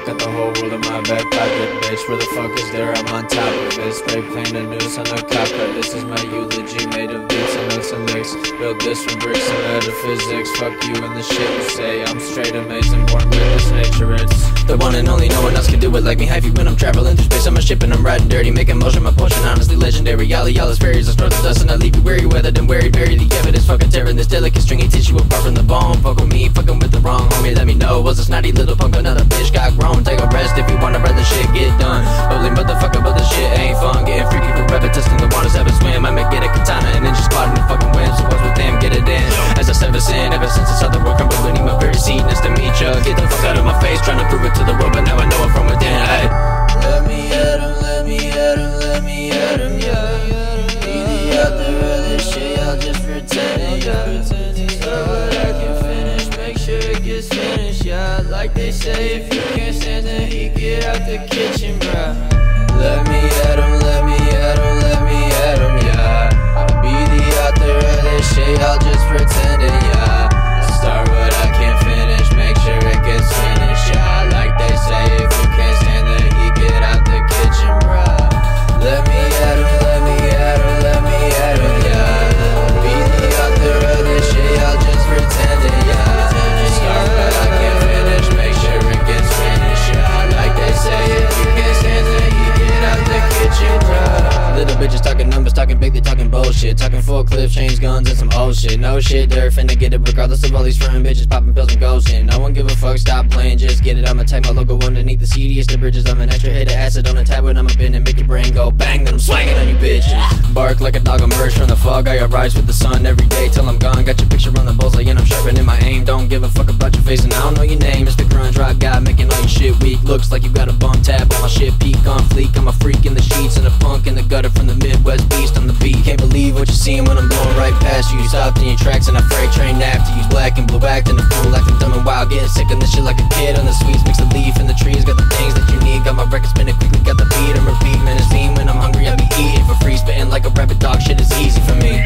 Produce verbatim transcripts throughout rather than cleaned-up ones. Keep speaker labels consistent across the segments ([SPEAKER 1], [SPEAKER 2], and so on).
[SPEAKER 1] got the whole world in my back pocket, bitch. Where the fuck is there? I'm on top of it. Spray paint a noose on the copper. This is my eulogy, made of beats and notes and licks. Built this from bricks and metaphysics. Fuck you and the shit you say. I'm straight amazing, born with this nature. It's the one and only, no one else can do it like me. Hyphy when I'm traveling through space, I'm a ship and I'm riding dirty, making motion, my potion honestly legendary. Yalla yalla's fairies, I snort the dust and I leave you weary, weathered and weary. Bury the evidence, fucking tearing this delicate stringy tissue apart from the bone. Fuck with me, fucking with the wrong homie, let me know. Was a snotty little punk, another bitch got grown. Take a rest if you wanna rather shit get done. Holy motherfucker, but the shit ain't fun. Getting freaky for rapid, testing the waters, have a swim. I may get a katana and ninja squad in the fucking wind. So what's with them, get it in. As I sever sin, ever since I saw the world crumble beneath my very seat. Nice to meet ya, get the fuck out of my face, trying to prove it to the world, but now I know it from within. Ay.
[SPEAKER 2] Let me at him, let me at him, let me at him, yeah. Be the author of this shit, I'll just pretend it, yeah. Start what I can finish, make sure it gets finished, yeah. Like they say, if you can't stand the heat, get out the kitchen, bruh. Let me at him, let me at him, let me at him, yeah. Be the author of this shit, I'll just pretend it, yeah. Start what I can finish, make sure it gets finished, yeah. Like they say, if you can't stand the heat, get out the kitchen, bruh. Let me at him, let me at him, let me at him, yeah. Be the author of this shit, I'll just pretend it, yeah. Start but I can't finish, make sure it gets finished, yeah. Like they say, if you can't stand the heat, get out the kitchen, bruh.
[SPEAKER 1] Little bitches talking numbers, talking big, they talking bullshit. Talking full clip, chains, guns, and some old shit. No shit, they're finna get it regardless of all these front bitches popping pills and ghosting. No one give a fuck, stop playing, just get it. I'ma tag my logo underneath the C D. It's the bridges, I'm an extra hit of acid on the tab when I'm up in and make your brain go bang. Then I'm swinging on you bitches. Bark like a dog, emerge from the fog. I rise with the sun every day till I'm gone. Got your picture on the bullseye and I'm sharpening my aim. Don't give a fuck about your face and I don't know your name. It's the grunge rock guy making all your shit weak. Looks like you got a bum tab on my shit peak on fleek. I'm a freak in the sheets and a punk in the gutter from the Midwest beast on the beat. Can't believe what you're seeing when I'm blowing right past you. You stopped in your tracks and I freight train after you. Black and blue acting a fool, acting dumb and wild. Getting sick on this shit like a kid on the sweets. Mix the leaf and the trees, got the things that you need. Got my record spinning quickly, got the beat and repeat. Man, it's mean when I'm hungry, I be eating for free. Spitting like a rabbit dog, shit is easy for me.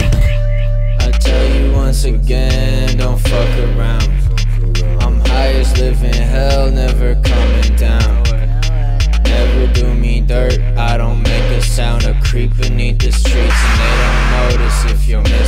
[SPEAKER 2] I tell you once again, don't fuck around. I'm highest, living hell, never coming down. Never do me dirt, I don't make a sound. A creep beneath the streets and they don't notice if you're missing.